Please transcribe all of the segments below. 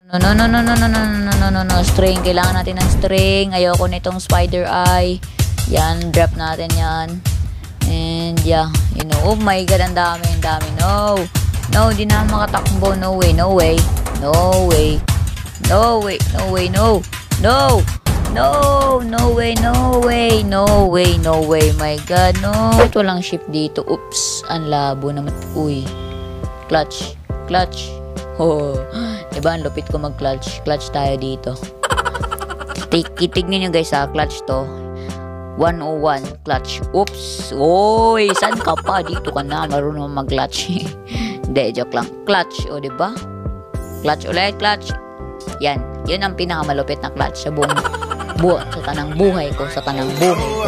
No, no, no, no, no, no, no, no, no, no, string. Kailangan natin ng string. Ayoko nitong spider eye. Yan, drop natin yan. And yeah, you know, oh my god, ang dami, ang dami. No, no, di na makatakbo. No way, no way, no way, no way, no way, no, no, no, no way, no way, no way, no way, my god, no. Ito lang ship dito. Oops, ang labo naman. Uy, clutch, clutch. Oh, diba, ang lupit ko mag-clutch. Clutch tayo dito. Tignan nyo guys ha, clutch to. 101 clutch. Oops. Oy, saan ka pa? Dito ka na. Marunong mag-clutch. Hindi, joke lang. Clutch. O, diba? Clutch ulit. Clutch. Yan. Yun ang pinakamalupit na clutch sa buong sa tanang buhay ko. Sa tanang buhay ko.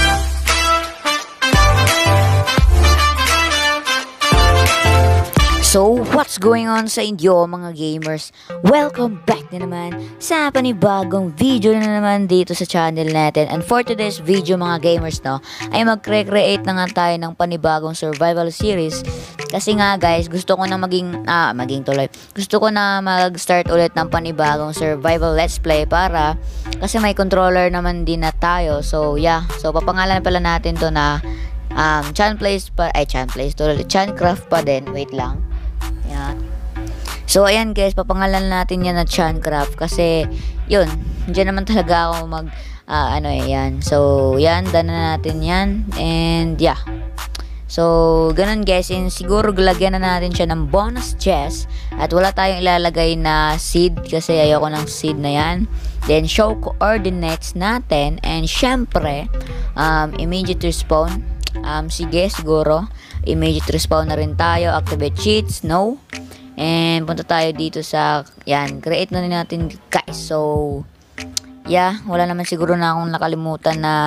So, what's going on sa inyo mga gamers? Welcome back na naman sa panibagong video na naman dito sa channel natin. And for today's video mga gamers, no, ay mag-recreate na nga tayo ng panibagong survival series. Kasi nga guys, gusto ko na gusto ko na mag-start ulit ng panibagong survival let's play para kasi may controller naman din na tayo. So, yeah. So, papangalan pala natin to na Chancraft pa din. Wait lang. Yan. So, ayan guys, papangalan natin yan na Chancraft kasi, yun, dyan naman talaga ako yan. So, yan, dana natin yan. And, yeah. So, ganun guys, and siguro lagyan na natin siya ng bonus chest. At wala tayong ilalagay na seed kasi ayoko ng seed na yan. Then, show coordinates natin. And, syempre, immediate respawn. Sige, siguro. Immediate respawn na rin tayo. Activate cheats. No. And punta tayo dito sa, yan, create na rin natin guys. So, yeah, wala naman siguro na akong nakalimutan na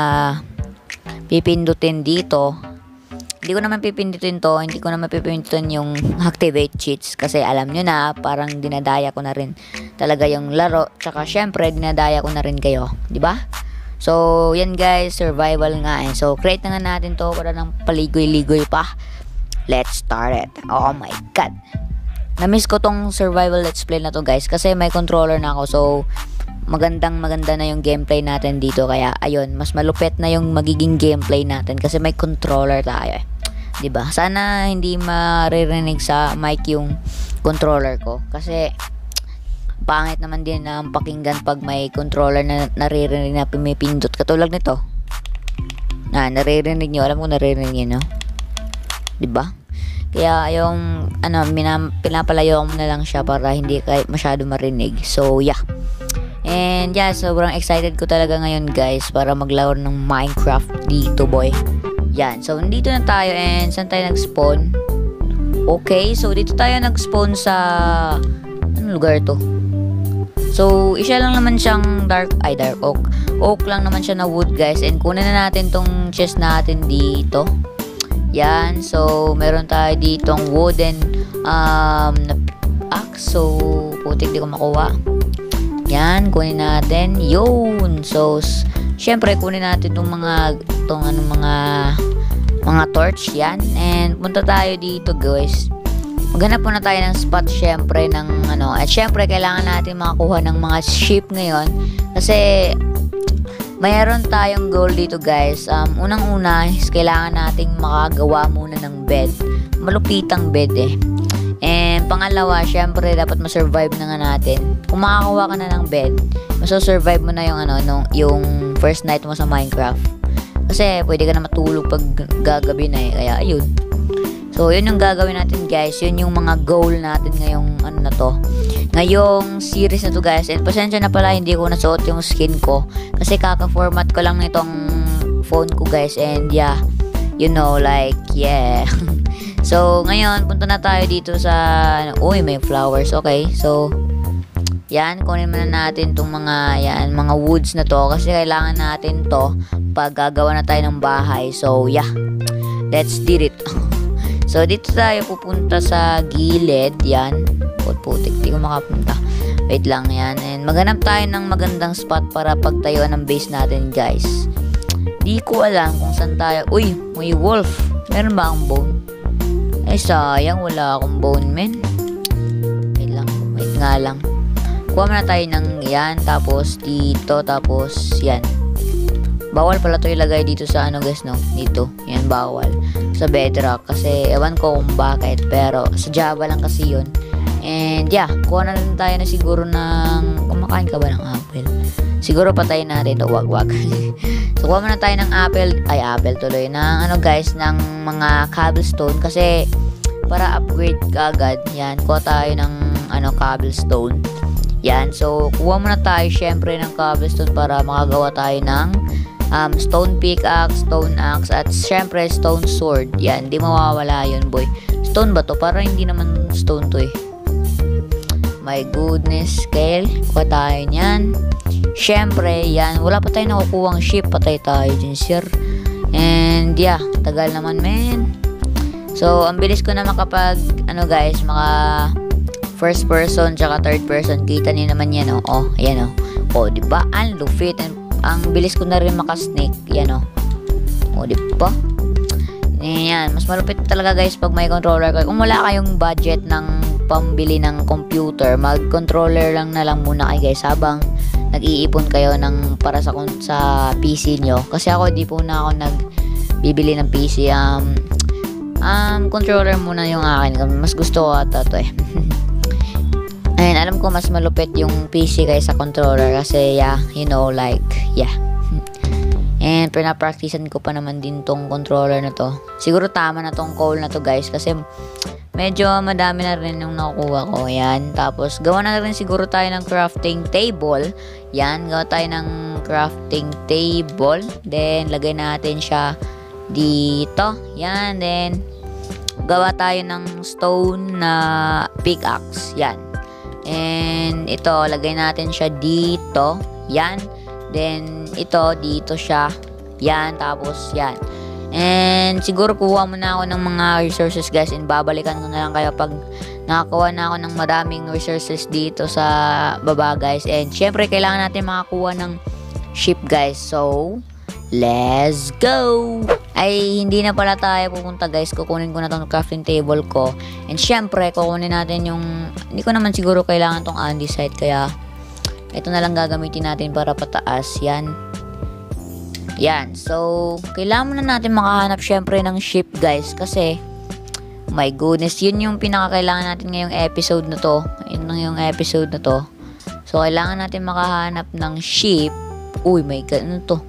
pipindutin dito. Hindi ko naman pipindutin to. Hindi ko naman pipindutin yung activate cheats. Kasi alam nyo na, parang dinadaya ko na rin talaga yung laro. Tsaka syempre, dinadaya ko na rin kayo. Diba? So, yan guys, survival nga eh. So, create na nga natin to para ng paligoy-ligoy pa. Let's start it. Oh my god. Na-miss ko tong survival let's play na to guys kasi may controller na ako. So, maganda na yung gameplay natin dito. Kaya, ayun, mas malupit na yung magiging gameplay natin kasi may controller tayo eh. Diba? Sana hindi maririnig sa mic yung controller ko. Kasi, pangit naman din na pakinggan pag may controller na naririnig na pumipindot. Katulad nito. Naririnig nyo. Alam ko naririnig nyo, no? Diba? Kaya yung pinapalayo ko na lang siya para hindi kayo masyado marinig. So, yeah. And yeah, sobrang excited ko talaga ngayon guys para maglaro ng Minecraft dito, boy. Yan. So, nandito na tayo and saan tayo nag-spawn? Okay, so dito tayo nag-spawn sa anong lugar to? So, isa lang naman siyang dark oak. Oak lang naman siya na wood, guys. And kunin na natin tong chest natin dito. Yan. So, meron tayo ditong wooden axe. So, putik di ko makuha. Yan. Kunin natin. Yun. So, syempre, kunin natin tong mga torch. Yan. And punta tayo dito, guys. Maghanap muna tayo ng spot syempre ng at syempre kailangan natin makakuha ng mga sheep ngayon kasi mayroon tayong goal dito guys. Unang-una is kailangan nating makagawa muna ng bed. Malupitang bed eh. And pangalawa, syempre dapat ma-survive na nga natin. Kung makakuha ka na ng bed, maso-survive mo na yung yung first night mo sa Minecraft. Kasi pwede ka na matulog pag gagabi na eh. Kaya ayun. So, yun yung gagawin natin guys. Yun yung mga goal natin ngayong ngayong series na to guys. And pasensya na pala hindi ko nasuot yung skin ko. Kasi kaka-format ko lang nitong phone ko guys. And yeah, you know like, yeah. So, ngayon, punta na tayo dito sa, uy, may flowers. Okay, so, yan, kunin muna natin itong mga woods na to. Kasi kailangan natin to pag gagawa na tayo ng bahay. So, yeah, let's do it. So, dito tayo pupunta sa gilid. Yan. Putik. Di ko makapunta. Wait lang yan. And maghanap tayo ng magandang spot para pagtayuan ng base natin, guys. Di ko alam kung saan tayo. Uy, may wolf. Meron ba akong bone? Ay, sayang. Wala akong bone, men. Wait lang. Wait nga lang. kuha muna tayo ng yan, tapos dito, tapos yan. Bawal pala to ilagay dito sa ano guys, no? Dito, yan bawal. Sa bedrock, kasi ewan ko kung bakit, pero sa Java lang kasi yun. And yeah, kuha na rin tayo na siguro ng, kumakain ka ba ng apple? Siguro patayin natin ito, wag. So kuha muna tayo ng apple tuloy, ng ano guys, ng mga cobblestone, kasi para upgrade ka agad, yan, kuha tayo ng ano, cobblestone. Yan, so kuha muna tayo syempre ng cobblestone para makagawa tayo ng stone pickaxe, stone axe, at syempre stone sword. Yan, di mawawala yun boy. Stone ba to? Para hindi naman stone to eh. My goodness, Kale, kuha tayo nyan. Syempre, yan, wala pa tayo nakukuhang ship, patay tayo dyan sir. And yeah, tagal naman men. So ang bilis ko na makapag ano guys, maka first person tsaka third person. Kita niyo naman yan, oh. Oh, ayan, oh. Oh, di ba? Ang lupit. Ang bilis ko na rin maka-snake. Yan, oh. Oh, di ba? Yan. Mas malupit talaga, guys, pag may controller kayo. Kung wala kayong budget ng pambili ng computer, mag-controller lang na lang muna kayo, guys, habang nag-iipon kayo ng para sa PC nyo. Kasi ako, di po na ako nagbibili ng PC. Controller muna yung akin. Mas gusto ko ata to eh. And alam ko mas malupit yung PC kaysa controller kasi yeah, you know, like, yeah. And pinapracticean ko pa naman din tong controller na to. Siguro tama na tong call na to guys kasi medyo madami na rin yung nakukuha ko. Yan. Tapos gawa na rin siguro tayo ng crafting table. Yan. Gawa tayo ng crafting table. Then lagay natin siya dito. Yan. Then gawa tayo ng stone na pickaxe. Yan. And ito, lagay natin siya dito. Yan. Then, ito, dito siya. Yan. Tapos, yan. And, siguro kuha muna ako ng mga resources, guys. And, babalikan ko na lang kayo pag nakakuha na ako ng maraming resources dito sa baba, guys. And, syempre, kailangan natin makakuha ng ship, guys. So, let's go! Ay, hindi na pala tayo pupunta guys. Kukunin ko na tong crafting table ko. And syempre, kukunin natin yung, hindi ko naman siguro kailangan tong andesite. Kaya, ito na lang gagamitin natin para pataas. Yan. Yan. So, kailangan na natin makahanap syempre ng ship guys. Kasi, my goodness, yun yung pinakakailangan natin ngayong episode na to. Yun yung episode na to. So, kailangan natin makahanap ng ship. Uy, my god, ano to?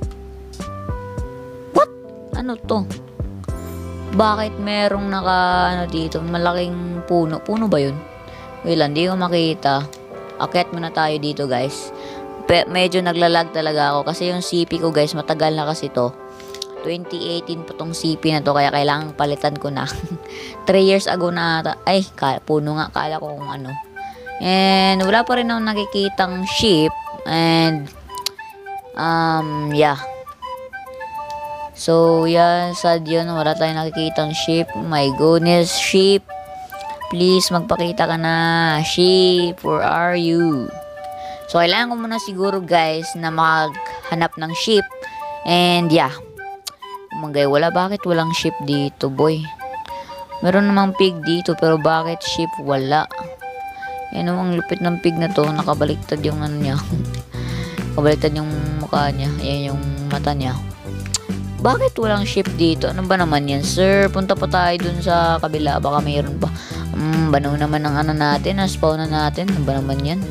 Ano to? Bakit merong ano dito? Malaking puno. Puno ba yun? Wait lang, di ko makita. Akyat muna tayo dito guys. Medyo naglalag talaga ako. Kasi yung CP ko guys, matagal na kasi to. 2018 pa tong CP na to. Kaya kailangan palitan ko na. 3 years ago na ata. Ay, puno nga. Kala ko kung ano. And wala pa rin akong nakikitang ship. And yeah. So, yan, sad yun. Wala tayong nakikitang ship. My goodness, ship. Please, magpakita ka na. Ship, where are you? So, kailangan ko muna siguro, guys, na maghanap ng ship. And, yeah. Umangay, wala. Bakit walang ship dito, boy? Meron namang pig dito, pero bakit ship wala? Yan ang lupit ng pig na to. Nakabaliktad yung ano niya. Nakabaliktad yung mukha niya. Yan yung mata niya. Bakit walang ship dito? Ano ba naman yan, sir? Punta pa tayo dun sa kabila. Baka mayroon pa. Banaw naman ng ano natin. Spawn na natin. Ano ba naman yan?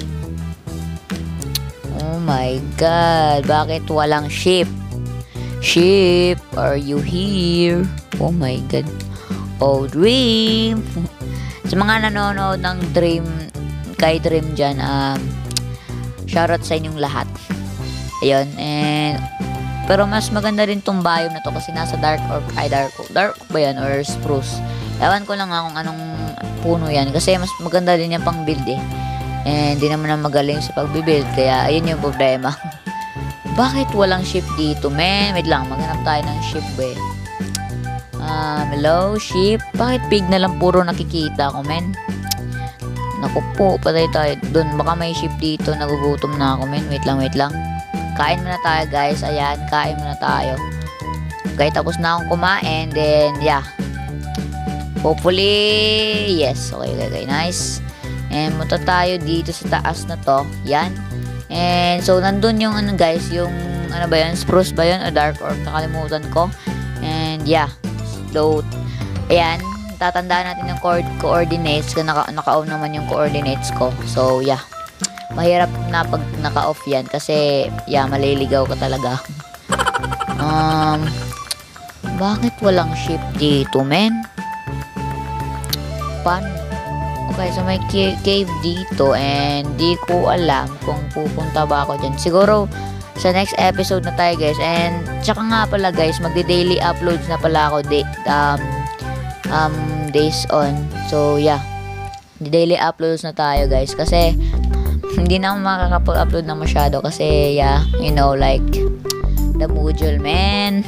Oh my God. Bakit walang ship? Ship, are you here? Oh my God. Oh, Dream. Sa mga nanonood ng Dream, kay Dream dyan, shoutout sa inyong lahat. Ayun. And pero mas maganda rin tong biome na to kasi nasa dark ba yan or spruce. Ewan ko lang kung anong puno yan kasi mas maganda din yan pang build eh. And di naman na magaling sa pagbibuild kaya ayun yung problema. Bakit walang ship dito, men? Wait lang, maghanap tayo ng ship eh. Hello, ship? Bakit pig na lang puro nakikita ko, men? Naku po, patay tayo dun. Baka may ship dito, nagugutom na ako, men. Wait lang. Kain muna tayo guys. Ayan, kain muna tayo. Okay, tapos na akong kumain. Then, yeah. Hopefully, yes. Okay, nice. And punta tayo dito sa taas na to. Yan. And so, nandun yung ano guys, yung ano ba yun? Spruce ba yun? O dark orc? Nakalimutan ko. And yeah. So, ayan. Tatandaan natin yung coordinates. Naka-off naman yung coordinates ko. So, yeah. Mahirap na pag naka-off yan. Kasi, yeah, maliligaw ka talaga. Bakit walang ship dito, men? Paano? Okay, so may cave dito and di ko alam kung pupunta ba ako dyan. Siguro sa next episode na tayo guys. And tsaka nga pala guys, magdi-daily uploads na pala ako days on. So yeah, daily uploads na tayo guys. Kasi hindi na ako makakapag-upload na masyado. Kasi yeah, you know like the module man.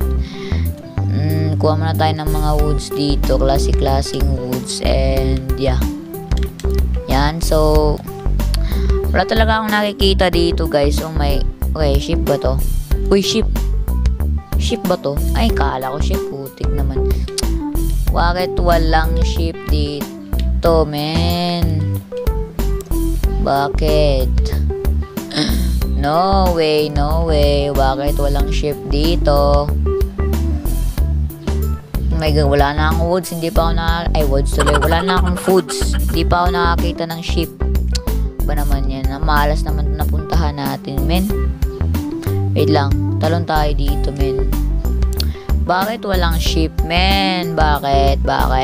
Kuha muna tayo ng mga woods dito. Classic woods. And yeah. Yan, so wala talaga akong nakikita dito guys. Oh my, okay, ship ba to? Uy, ship ba to? Ay, kala ko ship, putik naman. Bakit walang ship dito, men? Bakit? No way. Bakit walang ship dito? Oh my god, wala na akong woods, hindi pa ako woods tuloy, wala na akong foods, hindi pa ako nakakita ng ship. Ba naman yan, malas naman napuntahan natin, men. Wait lang, talon tayo dito, men. Bakit walang ship, men? Bakit?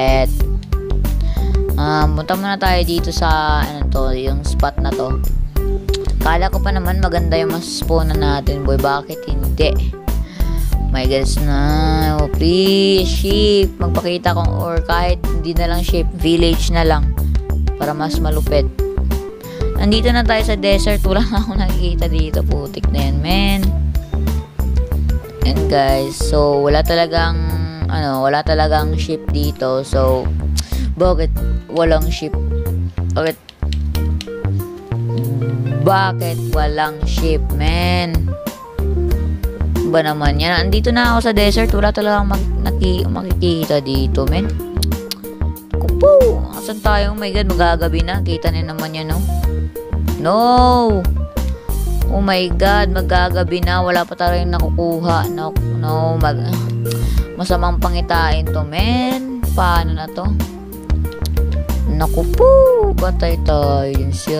Punta muna tayo dito sa, ano to, yung spot na to. Kala ko pa naman maganda yung mas spawnan natin, boy, bakit hindi? My goodness na. Oh, please, sheep. Magpakita kong or kahit hindi na lang sheep, village na lang. Para mas malupit. Nandito na tayo sa desert. Wala na akong nakikita dito. Putik na yan, men. And guys, so wala talagang sheep dito. So, bakit walang sheep? Bakit walang sheep, men? Ba naman yan? Andito na ako sa desert. Wala talagang makikita dito, men. Kupo! Asan tayo? Oh my god, magagabi na. Kita na naman yan, no? No! Oh my god, magagabi na. Wala pa tayong nakukuha. No, masamang pangitain to, men. Paano na to? Naku po! Patay tayo yun, sir.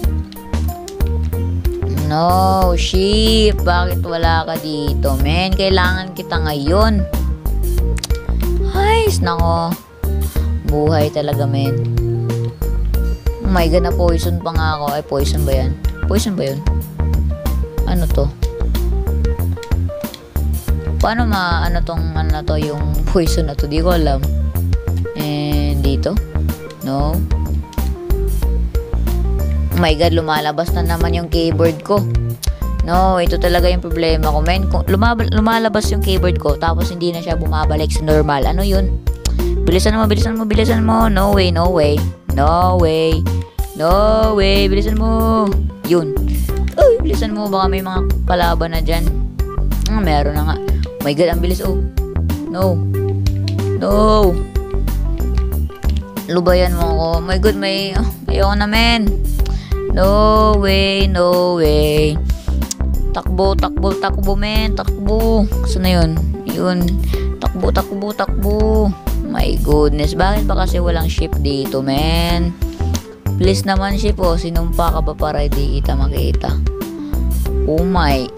No, sheep. Bakit wala ka dito, men? Kailangan kita ngayon. Ay, nako. Buhay talaga, men. Oh my god, na-poison pa nga ako. Ay, poison ba yan? Poison ba yun? Ano to? Paano yung poison na to? Di ko alam. And dito? No. Oh my god, lumalabas na naman yung keyboard ko. No, ito talaga yung problema ko, men. Kung lumalabas yung keyboard ko, tapos hindi na siya bumabalik sa normal. Ano yun? Bilisan mo. No way. Bilisan mo. Yun. Uy, bilisan mo. Baka may mga kalaban na dyan. Meron na nga. Oh my god, ang bilis. Oh. No. Lubayan mo ako. Oh my god, ayoko na, men. No way. Takbo, men. Takbo. Saan na yun? Yun. Takbo. My goodness. Bakit ba kasi walang ship dito, men? Please naman, ship, oh. Sinumpa ka ba para di kita makita? Oh my.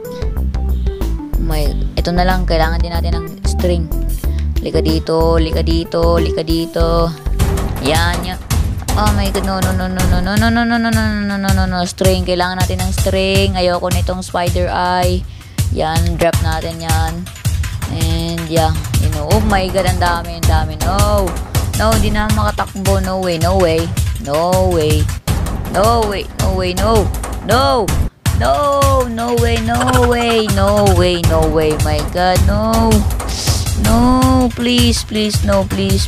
Ito na lang. Kailangan din natin ng string. Lika dito. Yan. Oh my god, no. String, kailangan natin ng string. Ayoko nitong spider eye. Yan, drop natin yan. And yeah, oh my god, ang dami. No, hindi na makatakbo. No way. My god, no. No, please, no, please.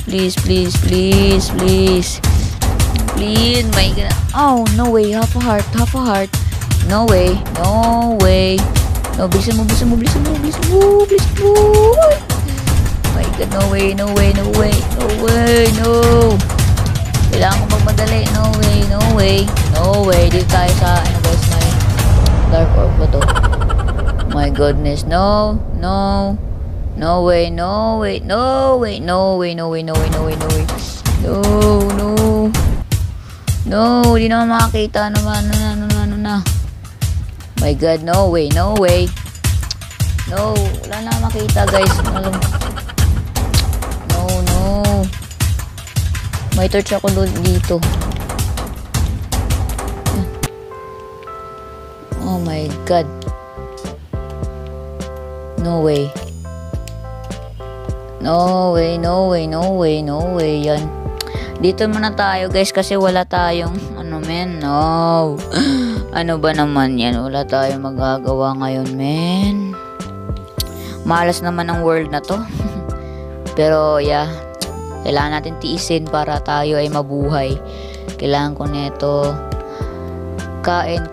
Please, my god. Oh, no way. Half a heart. No way. No, bilisan mo. Please. My god, no way. Kailangan ko magmadali. No way, no way. No way. Dito tayo sa, ano guys, may dark orb ba to? My goodness. No. No. No way, no way, no way, no way, no way, no way, no way, no way. No, no. No, di naman makakita. Ano na. My God, no way, no way. No, wala na makita guys. No, no. May torch ako dito. Oh my God. No way. No way, no way, no way, no way. Yan. Dito muna tayo guys kasi wala tayong ano men. No. Ano ba naman yan? Wala tayong magagawa ngayon men. Malas naman ang world na to. Pero yeah, kailangan natin tiisin para tayo ay mabuhay. Kailangan ko neto. Kain.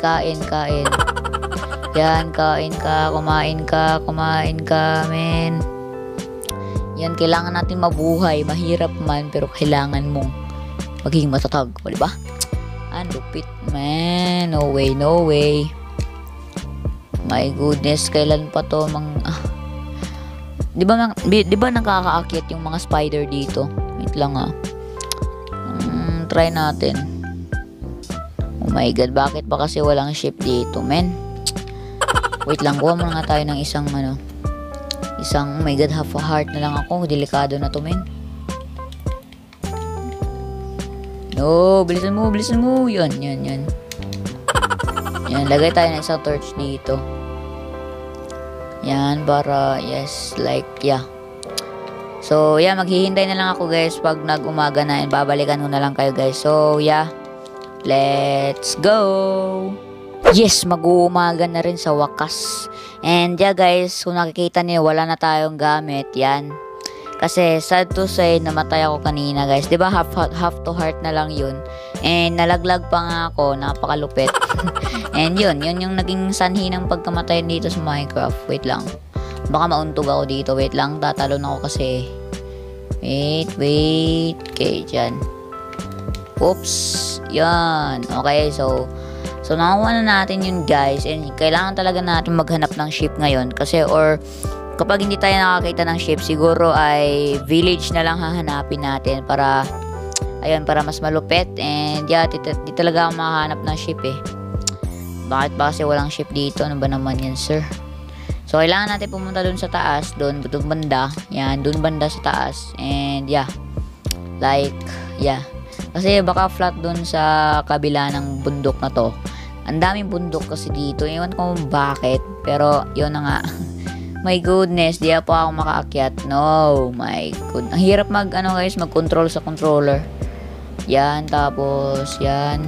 Yan, kain ka, kumain ka, men. Yan, kailangan natin mabuhay. Mahirap man, pero kailangan mong maging matatag. O, diba? Ang lupit, man. No way, no way. My goodness, kailan pa to Di ba nakakaakit yung mga spider dito? Wait lang try natin. Oh my God, bakit ba kasi walang ship dito, men? Wait lang, kuha muna nga tayo ng isang oh my God, half a heart na lang ako. Delikado na to, men. No, bilisan mo. Yan. Yan, lagay tayo ng isang torch dito. Yan, para, yes, like, yeah. So, yeah, maghihintay na lang ako, guys, pag nag-umaga na, and babalikan ko na lang kayo, guys. So, yeah, let's go! Yes, mag-uumaga na rin sa wakas. And, yeah, guys, kung nakikita niyo, wala na tayong gamit, yan. Kasi, sad to say, namatay ako kanina, guys. Diba, half to heart na lang yun. And, nalaglag pa nga ako, napakalupit. And, yun yung naging sanhi ng pagkamatay dito sa Minecraft. Wait lang. Baka mauntog ako dito. Wait lang, tatalon ako kasi. Wait. Okay, dyan. Oops. Yan. Okay, so nakakuha na natin yun, guys. And, kailangan talaga natin maghanap ng ship ngayon. Kasi, or, kapag hindi tayo nakakita ng ship, siguro ay village na lang hahanapin natin para, ayun, para mas malupit. And, yeah, di talaga ako makahanap ng ship eh. Bakit ba kasi walang ship dito? Ano ba naman yan, sir? So, kailangan natin pumunta dun sa taas, dun banda. Yan, dun banda sa taas. And, yeah. Like, yeah. Kasi baka flat dun sa kabila ng bundok na to. Ang daming bundok kasi dito. Ewan ko bakit. Pero, yun na nga. My goodness, di pa ako makaakyat. No, my goodness. Ang hirap mag-control sa controller. Yan, tapos, yan.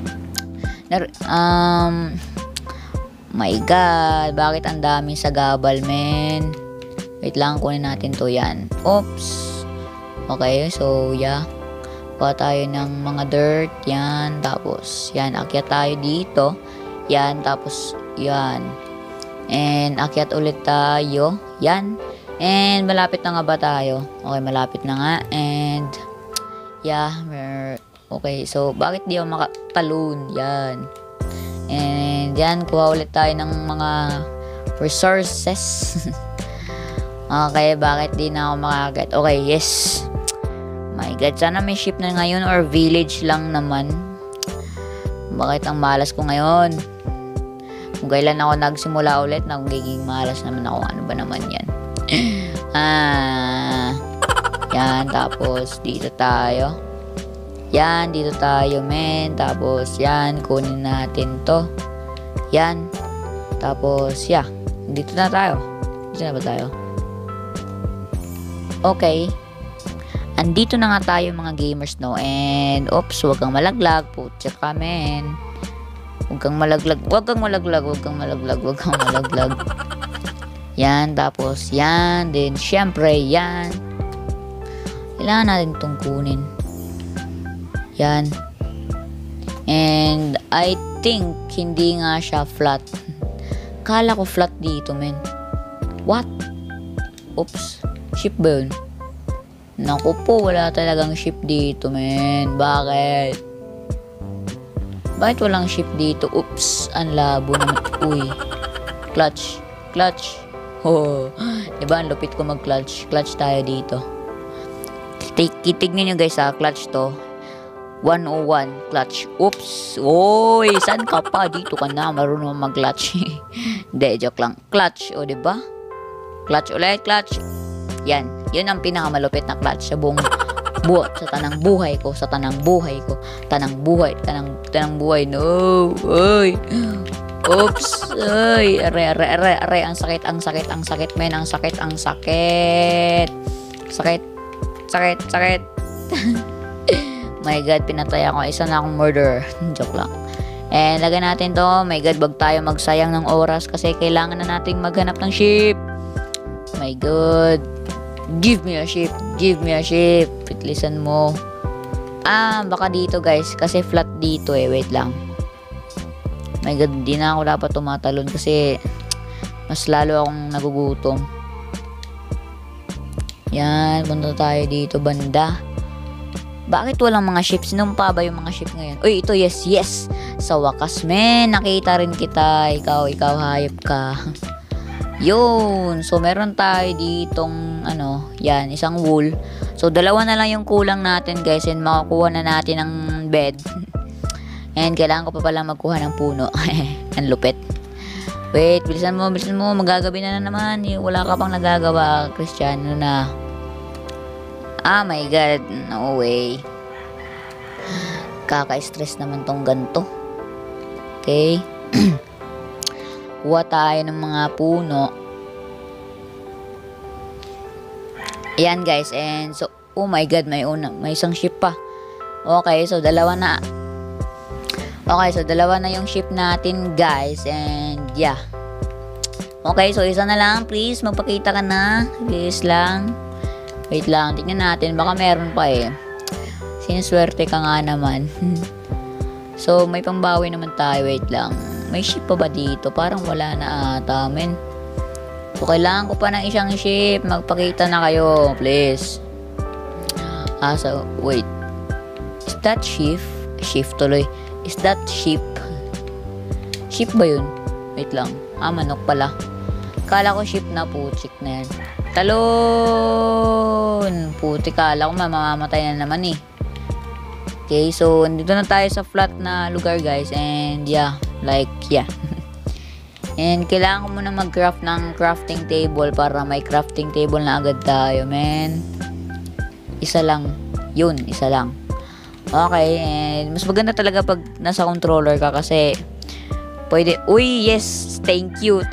My God, bakit ang daming sagabal, men? Wait lang, kunin natin to, yan. Oops. Okay, so, yeah. Kuha tayo ng mga dirt, yan. Tapos, yan, akyat tayo dito. Yan, tapos, yan. And, akyat ulit tayo. Yan. And, malapit na nga ba tayo? Okay, malapit na nga. And, yeah. Okay, so, bakit di ako makatalon? Yan. And, yan. Kuha ulit tayo ng mga resources. Okay, bakit di na ako makakagat? Okay, yes. My God, sana may ship na ngayon or village lang naman. Bakit ang malas ko ngayon? Kung kailan ako nagsimula ulit, nagiging malas naman ako. Ano ba naman yan? Yan, tapos dito tayo. Yan, dito tayo, men. Tapos, yan, kunin natin to. Yan. Tapos, yeah. Dito na tayo. Dito na ba tayo? Okay. Andito na nga tayo mga gamers, no? And, oops, huwag kang malaglag. Putya ka, men. Huwag kang malaglag. Yan, tapos, yan. Then, syempre, yan. Kailangan natin itong kunin. Yan. And, I think, hindi nga siya flat. Kala ko flat dito, men. What? Oops. Ship ba yun? Naku po, wala talagang ship dito, men. Bakit? Bakit walang ship dito? Oops, ang labo naman. Uy. Clutch. Clutch. Oh. Diba, ang lupit ko mag-clutch. Clutch tayo dito. Tignan nyo guys ha, clutch to. 101, clutch. Oops. Oy, saan ka pa? Dito ka na. Marunong mag-clutch. Hindi, joke lang. Clutch, o diba? Clutch ulit, clutch. Yan. Yun ang pinakamalupit na clutch sa buong sa tanang buhay ko, sa tanang buhay ko. Tanang buhay. No. Oy. Oops. Oy. Are. Ang sakit, men. Ang sakit. Sakit. My God, pinatay ako. Isa na akong murderer. Joke lang. And lagyan natin to. My God, wag tayo magsayang ng oras kasi kailangan na nating maghanap ng ship. My God. Give me a ship. Pitlisan mo. Baka dito guys. Kasi flat dito eh. Wait lang. My God, di na ako dapat tumatalon kasi mas lalo akong nagugutom. Yan. Punta tayo dito banda. Bakit walang mga ship? Sinumpa ba yung mga ship ngayon? Uy, ito, yes. Sa wakas, men. Nakita rin kita. Ikaw, hayop ka. Yun. So, meron tayo ditong, yan, isang wool. So, dalawa na lang yung kulang natin, guys. And makakuha na natin ng bed. And kailangan ko pa pala magkuha ng puno. Ang lupit. Wait, bilisan mo. Magagabi na naman. Wala ka pang nagagawa, Cristiano na. My God. No way. Kaka-stress naman tong ganto. Okay. Kuha tayo ng mga puno. Ayan guys. And so, oh my God, may isang ship pa. Okay, so dalawa na. Okay, so dalawa na yung ship natin guys. And yeah. Okay, so isa na lang. Please, magpakita ka na. Please lang. Wait lang, tingnan natin. Baka meron pa eh. Sinuswerte ka nga naman. So, may pambawi naman tayo. Wait lang. May ship pa ba dito? Parang wala na ata, men. So, kailangan ko pa ng isang ship. Magpakita na kayo, please. So, wait. Is that ship? Shift tuloy. Is that ship? Ship ba yun? Wait lang. Manok pala. Kala ko ship na, puchik na yan. Talon! Puti, kala ko mamamatay na naman eh. Okay, so nandito na tayo sa flat na lugar guys. And yeah, yeah. And kailangan ko muna mag-craft ng crafting table para may crafting table na agad tayo, men. Isa lang. Yun, isa lang. Okay, and mas maganda talaga pag nasa controller ka kasi pwede. Uy, yes! Thank you!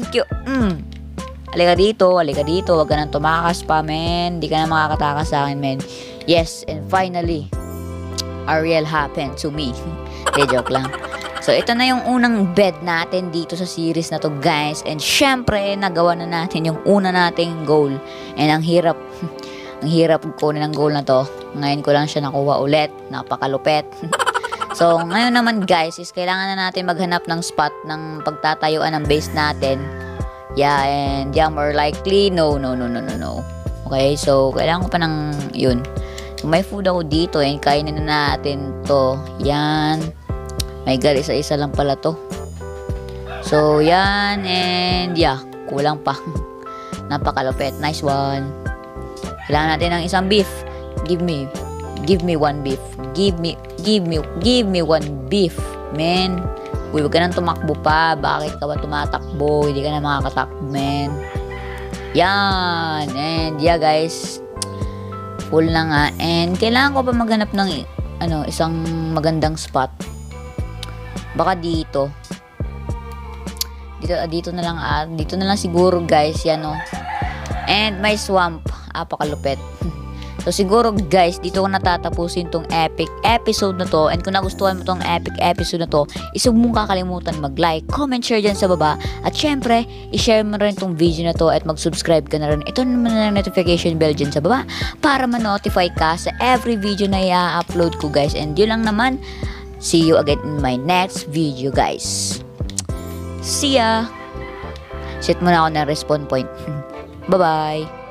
Halika dito. Huwag ka nang tumakas pa, men. Hindi ka na makakatakas sa akin, men. Yes, and finally, Ariel happened to me. Joke lang. So, ito na yung unang bed natin dito sa series na to, guys. And syempre, nagawa na natin yung una nating goal. And ang hirap. Ang hirap kunin ang goal na to. Ngayon ko lang siya nakuha ulit. Napakalupet. So, ngayon naman, guys, is kailangan na natin maghanap ng spot ng pagtatayuan ng base natin. Yeah, and yeah, more likely, no. Okay, so, kailangan ko pa ng, yun. So, may food ako dito, and kainin na natin to. Yan. My God, isa-isa lang pala to. So, yan, and yeah, kulang pa. Napakalupit. Nice one. Kailangan natin ng isang beef. Give me one beef. Give me one beef, man. Uy, huwag ka nang tumakbo pa. Bakit ka ba tumatakbo? Hindi ka na makakatakbo, man. Yan. And yeah, guys. Full na nga. And kailangan ko pa maghanap ng isang magandang spot. Baka dito. Dito na lang. Dito na lang siguro, guys. Yan, oh. And may swamp. Apakalupet. So, siguro guys, dito ko natatapusin tong epic episode na to. And kung nagustuhan mo tong epic episode na to, huwag mong kakalimutan mag-like, comment, share dyan sa baba. At syempre, i-share mo rin tong video na to at mag-subscribe ka na rin. Ito naman na notification bell dyan sa baba para ma-notify ka sa every video na i-upload ko, guys. And yun lang naman. See you again in my next video, guys. See ya! Set muna ako ng respawn point. Bye-bye!